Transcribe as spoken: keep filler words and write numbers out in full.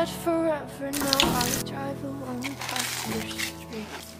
but forever now I drive alone past your street.